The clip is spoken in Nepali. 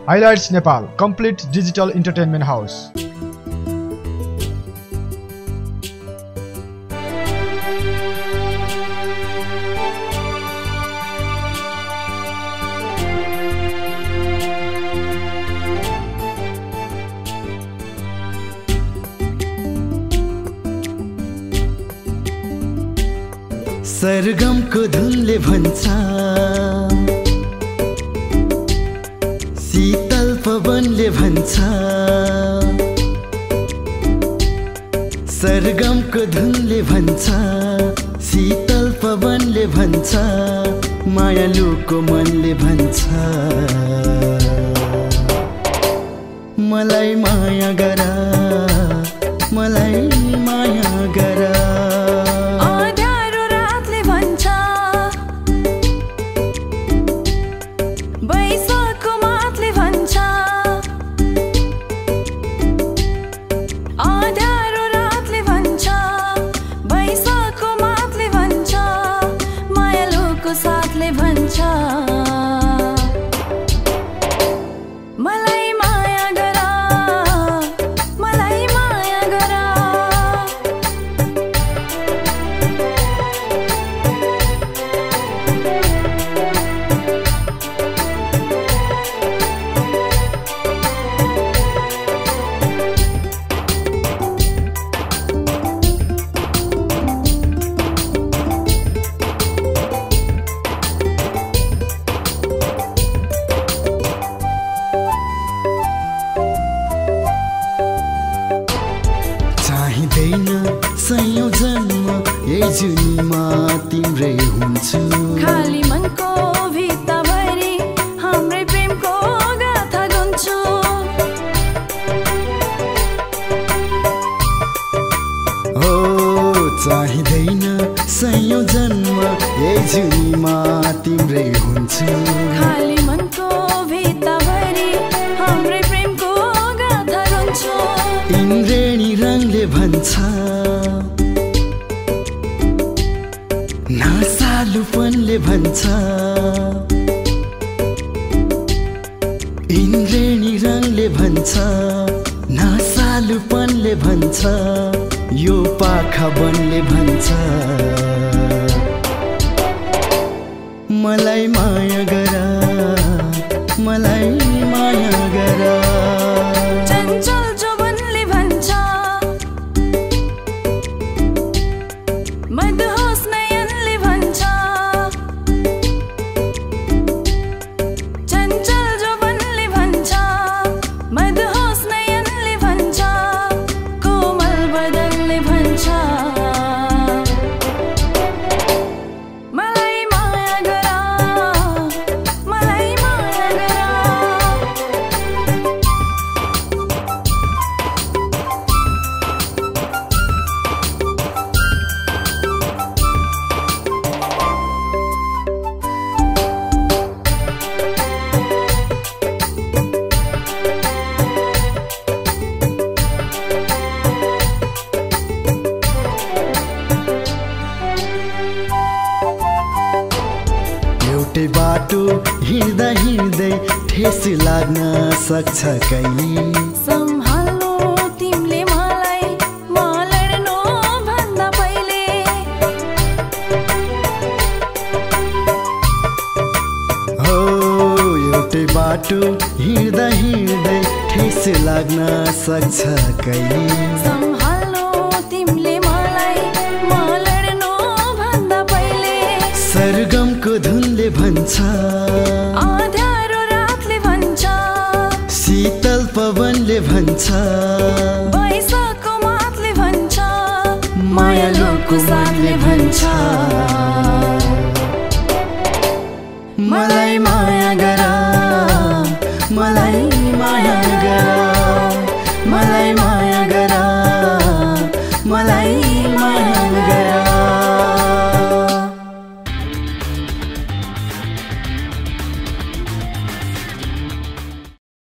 Highlights Nepal, complete digital entertainment house. सरगमको धुनले भन्छ शीतल पवनले भन्छ सरगमको धुनले भन्छ शीतल पवनले भन्छ मायालुको मनले भन्छ मलाई माया गर मलाई माया गर सयौं जन्म यही जुनीमा तिम्रै हुन्छु खाली मनको भित्रभरि हाम्रै प्रेमको गाथा गुन्छु हो चाहिँदैन सयौं जन्म यही जुनीमा तिम्रै हुन्छु खाली मनको भित्रभरि हाम्रै प्रेमको गाथा गुन्छु इन्द्रेणी रङले भन्छ नसालुपनले भन्छ इन्द्रेणी रङले भन्छ नसालुपनले भन्छ यो पाखा बनले भन्छ मलाई माया गर मलाई माया गर चञ्चल जोबनले भन्छ मदहोस नयनले भन्छ चञ्चल जोबनले भन्छ मदहोस नयनले भन्छ कोमल बदनले भन्छ मलाई माया गर मलाई माया गर एउटै बाटो हिँड्दा हिँड्दै ठेस लाग्न सक्छ कहिले सम्हाल्नु तिमीले मलाई म लड्नु भन्दा पहिले हो एउटै बाटो हिँड्दा हिँड्दै ठेस लाग्न सक्छ कहिले सम्हाल्नु तिमीले मलाई म लड्नु भन्दा पहिले सरगमको धुनले भन्छ अँध्यारो रातले भन्छ शीतल पवनले भन्छ बैशाखको मातले भन्छ मायालुको साथले भन्छ मलाई माया गर